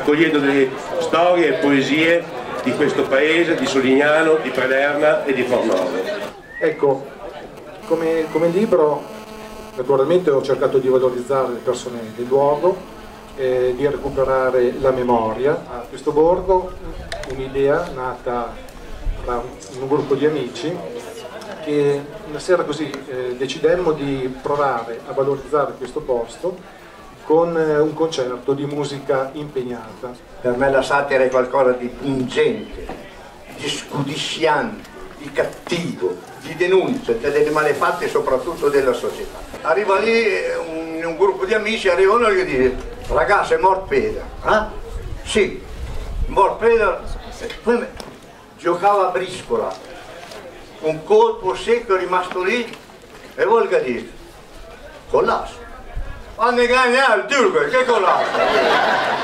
raccogliendo delle storie e poesie di questo paese, di Solignano, di Prederna e di Fornovo. Ecco, come libro naturalmente ho cercato di valorizzare le persone del luogo, di recuperare la memoria. A questo borgo un'idea nata tra un gruppo di amici che una sera così decidemmo di provare a valorizzare questo posto con un concerto di musica impegnata. Per me la satira è qualcosa di pungente, di scudisciante, di cattivo, di denuncia delle malefatte soprattutto della società. Arriva lì un gruppo di amici, arrivano e gli dice: ragazzo, è morto Pedro. Sì, morto Pedro. Poi giocava a briscola, un colpo secco è rimasto lì e volga dire: collasso. Ma ne gagna il turco, che collasso?